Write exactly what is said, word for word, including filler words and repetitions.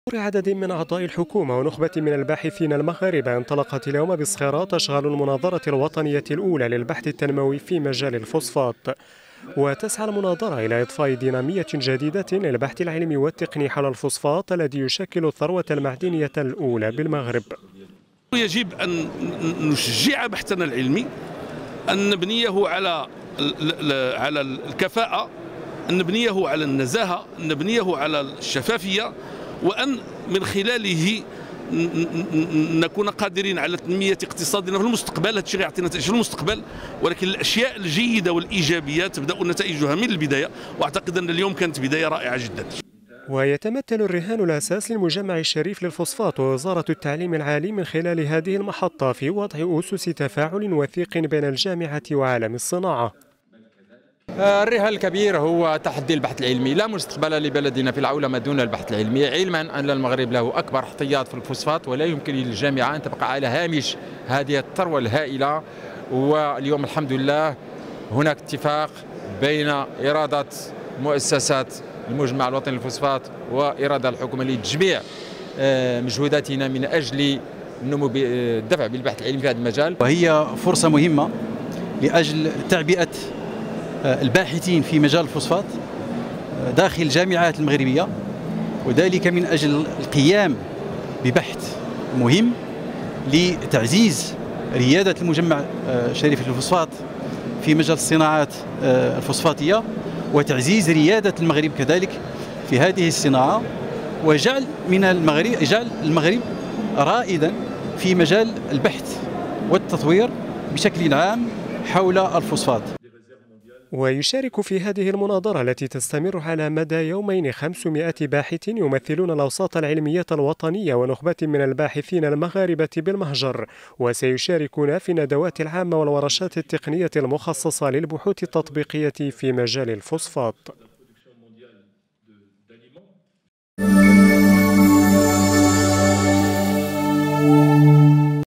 عدد من أعضاء الحكومة ونخبة من الباحثين المغاربة انطلقت اليوم بصخيرة تشغل المناظرة الوطنية الأولى للبحث التنموي في مجال الفوسفات، وتسعى المناظرة إلى إضفاء دينامية جديدة للبحث العلمي والتقني حول الفوسفات الذي يشكل الثروة المعدنية الأولى بالمغرب. يجب أن نشجع بحثنا العلمي، أن نبنيه على على الكفاءة، أن نبنيه على النزاهة، أن نبنيه على الشفافية، وأن من خلاله نكون قادرين على تنمية اقتصادنا في المستقبل. هذا الشيء يعطينا نتائج في المستقبل، ولكن الأشياء الجيدة والإيجابية تبدأ نتائجها من البداية، وأعتقد أن اليوم كانت بداية رائعة جدا. ويتمثل الرهان الأساس للمجمع الشريف للفوسفات ووزارة التعليم العالي من خلال هذه المحطة في وضع أسس تفاعل وثيق بين الجامعة وعالم الصناعة. الرهان الكبير هو تحدي البحث العلمي، لا مستقبل لبلدنا في العولمة دون البحث العلمي، علما أن المغرب له أكبر احتياط في الفوسفات، ولا يمكن للجامعة أن تبقى على هامش هذه الثروة الهائلة. واليوم الحمد لله هناك اتفاق بين إرادة مؤسسات المجمع الوطني للفوسفات وإرادة الحكومة لتجميع مجهوداتنا من أجل النمو الدفع بالبحث العلمي في هذا المجال، وهي فرصة مهمة لأجل تعبئة الباحثين في مجال الفوسفات داخل الجامعات المغربية، وذلك من أجل القيام ببحث مهم لتعزيز ريادة المجمع الشريف للفوسفات في مجال الصناعات الفوسفاتية، وتعزيز ريادة المغرب كذلك في هذه الصناعة، وجعل من المغرب جعل المغرب رائدا في مجال البحث والتطوير بشكل عام حول الفوسفات. ويشارك في هذه المناظرة التي تستمر على مدى يومين خمسمائة باحث يمثلون الأوساط العلمية الوطنية ونخبة من الباحثين المغاربة بالمهجر، وسيشاركون في الندوات العامة والورشات التقنية المخصصة للبحوث التطبيقية في مجال الفوسفات.